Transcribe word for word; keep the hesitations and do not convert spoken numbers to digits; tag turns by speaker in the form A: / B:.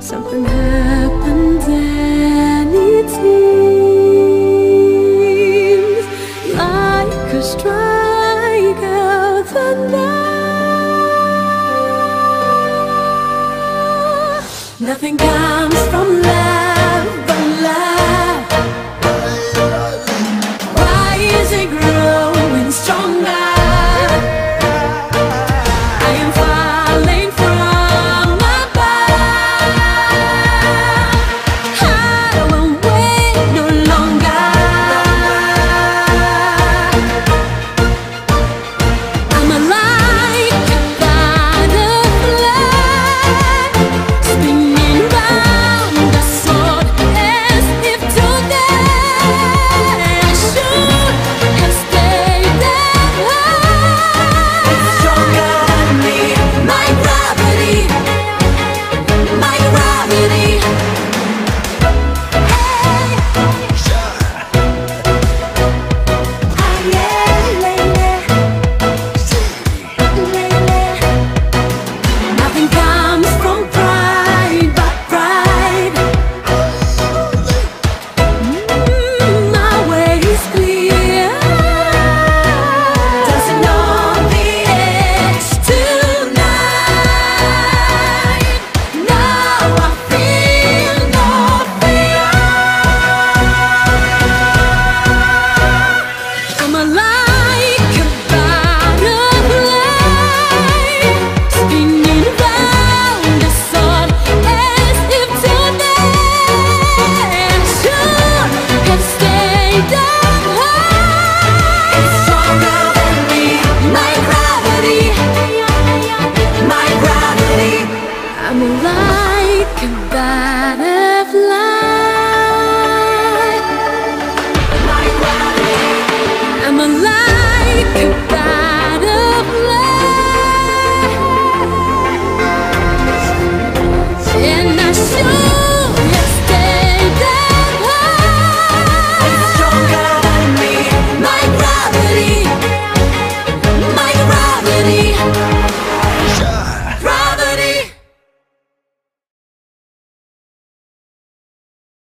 A: Something happened and it seems like a strike of thunder. Nothing comes from love but love. Why is it growing stronger? I'm like a butterfly. My gravity. I'm like a butterfly. And I should